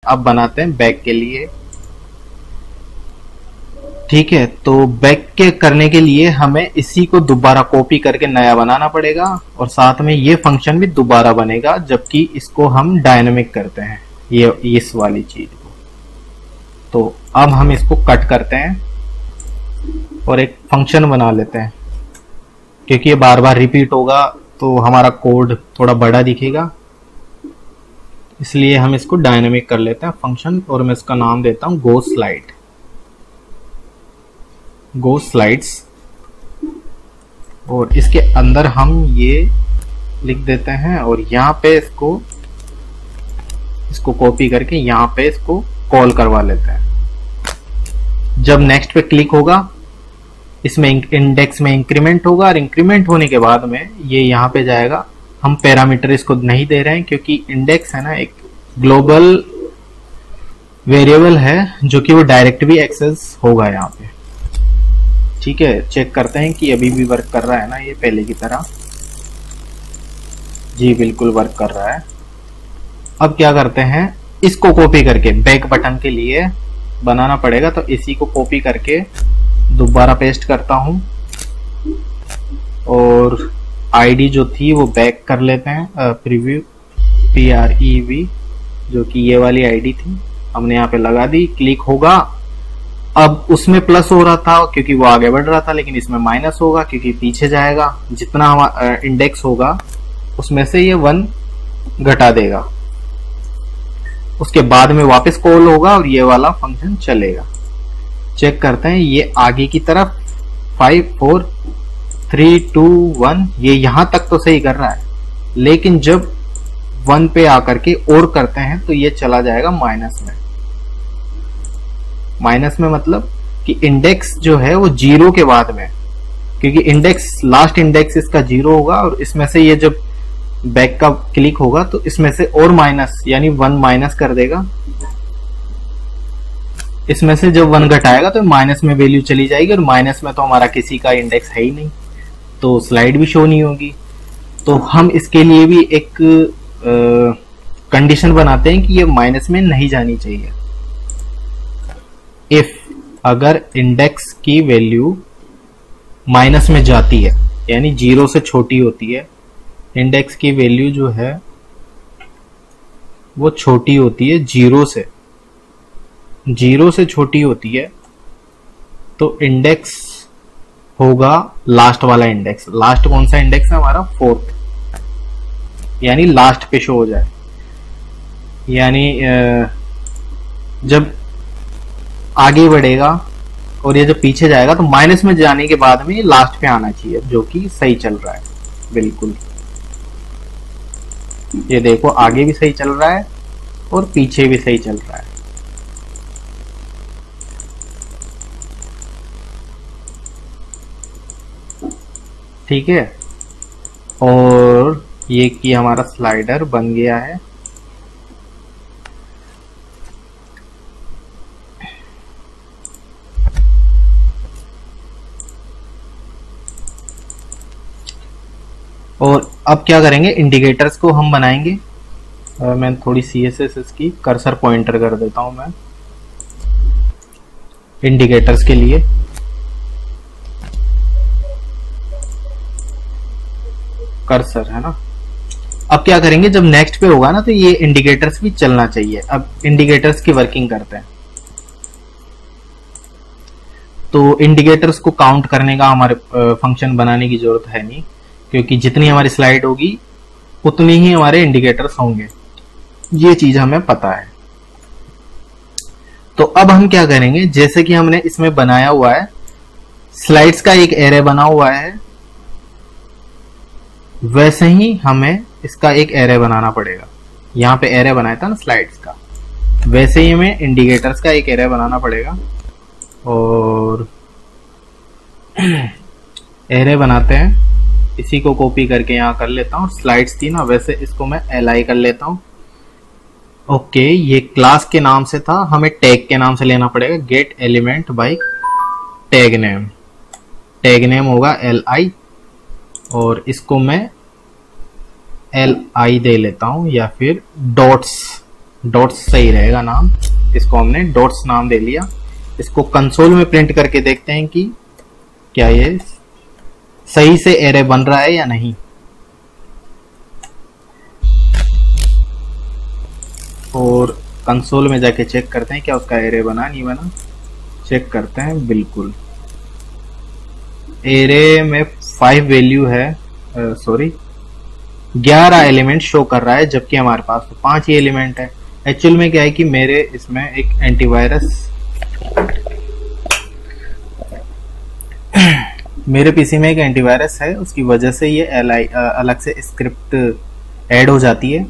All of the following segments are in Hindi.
अब बनाते हैं बैक के लिए। ठीक है, तो बैक के करने के लिए हमें इसी को दोबारा कॉपी करके नया बनाना पड़ेगा और साथ में ये फंक्शन भी दोबारा बनेगा, जबकि इसको हम डायनेमिक करते हैं ये इस वाली चीज को। तो अब हम इसको कट करते हैं और एक फंक्शन बना लेते हैं, क्योंकि ये बार बार रिपीट होगा तो हमारा कोड थोड़ा बड़ा दिखेगा, इसलिए हम इसको डायनेमिक कर लेते हैं फंक्शन। और मैं इसका नाम देता हूं गो स्लाइड, गो स्लाइड्स। और इसके अंदर हम ये लिख देते हैं और यहाँ पे इसको कॉपी करके यहाँ पे इसको कॉल करवा लेते हैं। जब नेक्स्ट पे क्लिक होगा, इसमें इंडेक्स में इंक्रीमेंट होगा और इंक्रीमेंट होने के बाद में ये यहाँ पे जाएगा। हम पैरामीटर इसको नहीं दे रहे हैं क्योंकि इंडेक्स है ना एक ग्लोबल वेरिएबल है जो कि वो डायरेक्ट भी एक्सेस होगा यहाँ पे। ठीक है, चेक करते हैं कि अभी भी वर्क कर रहा है ना ये पहले की तरह। जी बिल्कुल वर्क कर रहा है। अब क्या करते हैं, इसको कॉपी करके बैक बटन के लिए बनाना पड़ेगा, तो इसी को कॉपी करके दोबारा पेस्ट करता हूं और आईडी जो थी वो बैक कर लेते हैं, प्रीव्यू PREV, जो कि ये वाली आईडी थी हमने यहाँ पे लगा दी। क्लिक होगा, अब उसमें प्लस हो रहा था क्योंकि वो आगे बढ़ रहा था, लेकिन इसमें माइनस होगा क्योंकि पीछे जाएगा। जितना हमारा इंडेक्स होगा उसमें से ये 1 घटा देगा, उसके बाद में वापस कॉल होगा और ये वाला फंक्शन चलेगा। चेक करते हैं, ये आगे की तरफ 5 4 3 2 1 ये यहां तक तो सही कर रहा है, लेकिन जब 1 पे आकर के और करते हैं तो ये चला जाएगा माइनस में। माइनस में मतलब कि इंडेक्स जो है वो 0 के बाद में, क्योंकि इंडेक्स लास्ट इंडेक्स इसका 0 होगा और इसमें से ये जब बैक का क्लिक होगा तो इसमें से और माइनस यानी 1 माइनस कर देगा। इसमें से जब 1 घटाएगा तो माइनस में वैल्यू चली जाएगी और माइनस में तो हमारा किसी का इंडेक्स है ही नहीं, तो स्लाइड भी शो नहीं होगी। तो हम इसके लिए भी एक कंडीशन बनाते हैं कि ये माइनस में नहीं जानी चाहिए। इफ अगर इंडेक्स की वैल्यू माइनस में जाती है यानी 0 से छोटी होती है, इंडेक्स की वैल्यू जो है वो छोटी होती है 0 से छोटी होती है, तो इंडेक्स होगा लास्ट वाला इंडेक्स। लास्ट कौन सा इंडेक्स है हमारा? 4th, यानी लास्ट पे शो हो जाए। यानी जब आगे बढ़ेगा और ये जब पीछे जाएगा तो माइनस में जाने के बाद में लास्ट पे आना चाहिए, जो कि सही चल रहा है बिल्कुल। ये देखो आगे भी सही चल रहा है और पीछे भी सही चल रहा है। ठीक है, और ये कि हमारा स्लाइडर बन गया है। और अब क्या करेंगे, इंडिकेटर्स को हम बनाएंगे। मैं थोड़ी CSS इसकी कर्सर पॉइंटर कर देता हूं मैं इंडिकेटर्स के लिए। कर्सर है ना। अब क्या करेंगे, जब नेक्स्ट पे होगा ना तो ये इंडिकेटर्स भी चलना चाहिए। अब इंडिकेटर्स की वर्किंग करते हैं। तो इंडिकेटर्स को काउंट करने का हमारे फंक्शन बनाने की जरूरत है नहीं, क्योंकि जितनी हमारी स्लाइड होगी उतनी ही हमारे इंडिकेटर्स होंगे, ये चीज हमें पता है। तो अब हम क्या करेंगे, जैसे कि हमने इसमें बनाया हुआ है स्लाइड्स का एक एरे बना हुआ है, वैसे ही हमें इसका एक एरे बनाना पड़ेगा। यहाँ पे एरे बनाया था ना स्लाइड्स का, वैसे ही हमें इंडिकेटर्स का एक एरे बनाना पड़ेगा। और एरे बनाते हैं, इसी को कॉपी करके यहाँ कर लेता हूँ। स्लाइड्स थी ना, वैसे इसको मैं li कर लेता हूँ। ओके, ये क्लास के नाम से था, हमें टैग के नाम से लेना पड़ेगा। Get element by tag name, tag name होगा li, और इसको मैं li दे लेता हूँ, या फिर डॉट्स सही रहेगा नाम। इसको हमने डॉट्स नाम दे लिया। इसको कंसोल में प्रिंट करके देखते हैं कि क्या ये सही से एरे बन रहा है या नहीं। और कंसोल में जाके चेक करते हैं क्या उसका एरे बना नहीं बना। चेक करते हैं, बिल्कुल एरे में 5 वैल्यू है, सॉरी 11 एलिमेंट शो कर रहा है, जबकि हमारे पास तो 5 ही एलिमेंट है। एक्चुअल में क्या है कि मेरे इसमें एक एंटीवायरस मेरे पीसी में एक एंटीवायरस है, उसकी वजह से ये अलग से स्क्रिप्ट ऐड हो जाती है,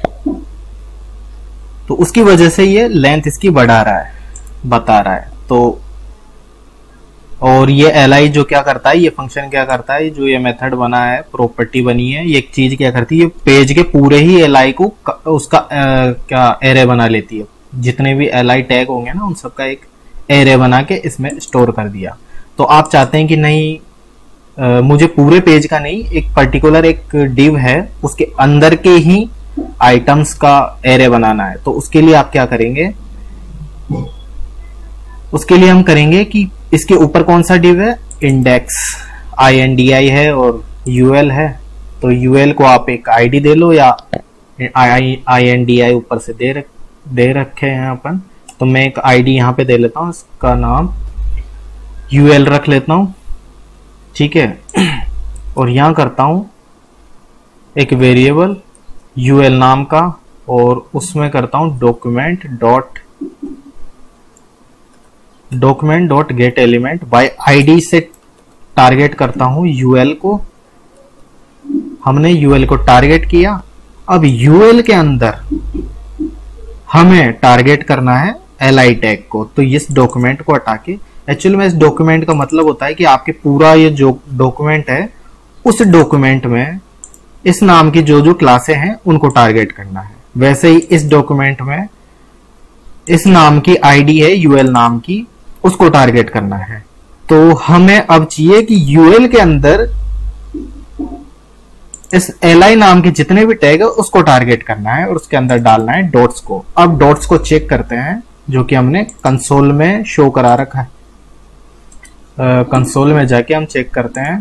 तो उसकी वजह से ये लेंथ इसकी बढ़ा रहा है, बता रहा है। तो और ये li जो क्या करता है, ये फंक्शन क्या करता है, जो ये मेथड बना है, प्रॉपर्टी बनी है, ये एक चीज क्या करती है, ये पेज के पूरे ही li को उसका क्या एरे बना लेती है। जितने भी li टैग होंगे ना, उन सबका एक एरे बना के इसमें स्टोर कर दिया। तो आप चाहते हैं कि नहीं, मुझे पूरे पेज का नहीं, एक पर्टिकुलर एक डिव है उसके अंदर के ही आइटम्स का एरे बनाना है। तो उसके लिए आप क्या करेंगे, उसके लिए हम करेंगे कि इसके ऊपर कौन सा डिव है, इंडेक्स INDI है और UL है। तो UL को आप एक ID दे लो, या INDI ऊपर से दे रखे हैं अपन। तो मैं एक ID यहाँ पे दे लेता हूँ, इसका नाम UL रख लेता हूँ, ठीक है। और यहाँ करता हूँ एक वेरिएबल UL नाम का, और उसमें करता हूँ document dot get element by ID से टारगेट करता हूँ UL को। हमने UL को टारगेट किया। अब UL के अंदर हमें टारगेट करना है li टैग को। तो इस डॉक्यूमेंट को हटा के, एक्चुअल में इस डॉक्यूमेंट का मतलब होता है कि आपके पूरा ये जो डॉक्यूमेंट है, उस डॉक्यूमेंट में इस नाम की जो जो क्लासें हैं उनको टारगेट करना है। वैसे ही इस डॉक्यूमेंट में इस नाम की ID है UL नाम की, उसको टारगेट करना है। तो हमें अब चाहिए कि UL के अंदर इस li नाम के जितने भी टैग है उसको टारगेट करना है, और उसके अंदर डालना है डॉट्स को। अब डॉट्स को चेक करते हैं, जो कि हमने कंसोल में शो करा रखा है। कंसोल में जाके हम चेक करते हैं,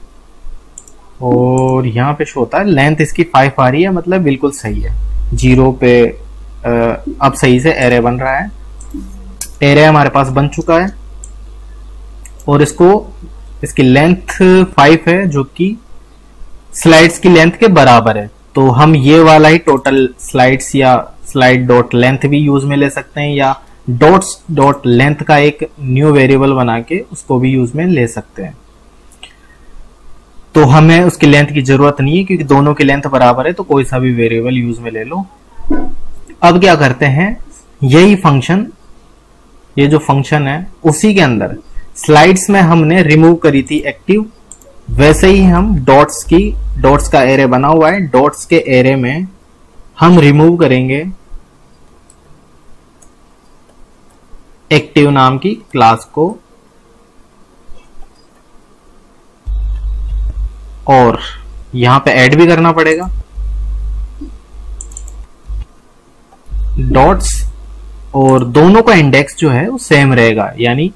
और यहाँ पे शो होता है लेंथ इसकी 5 आ रही है, मतलब बिल्कुल सही है। 0 पे अब सही से एरे बन रहा है। एरे हमारे पास बन चुका है, और इसकी लेंथ 5 है, जो कि स्लाइड्स की लेंथ के बराबर है। तो हम ये वाला ही टोटल स्लाइड्स या स्लाइड डॉट लेंथ भी यूज में ले सकते हैं, या डॉट्स डॉट लेंथ का एक न्यू वेरिएबल बना के उसको भी यूज में ले सकते हैं। तो हमें उसकी लेंथ की जरूरत नहीं है, क्योंकि दोनों की लेंथ बराबर है, तो कोई सा भी वेरिएबल यूज में ले लो। अब क्या करते हैं, यही फंक्शन, ये जो फंक्शन है उसी के अंदर स्लाइड्स में हमने रिमूव करी थी एक्टिव, वैसे ही हम डॉट्स का एरे बना हुआ है, डॉट्स के एरे में हम रिमूव करेंगे एक्टिव नाम की क्लास को, और यहां पे ऐड भी करना पड़ेगा डॉट्स, और दोनों का इंडेक्स जो है वो सेम रहेगा। यानी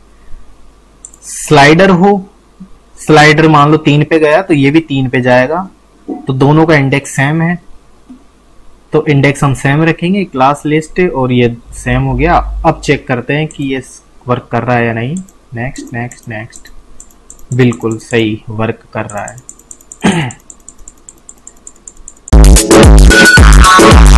स्लाइडर मान लो 3 पे गया, तो ये भी 3 पे जाएगा, तो दोनों का इंडेक्स सेम है। तो इंडेक्स हम सेम रखेंगे, क्लास लिस्ट, और ये सेम हो गया। अब चेक करते हैं कि ये वर्क कर रहा है या नहीं। नेक्स्ट नेक्स्ट नेक्स्ट, बिल्कुल सही वर्क कर रहा है।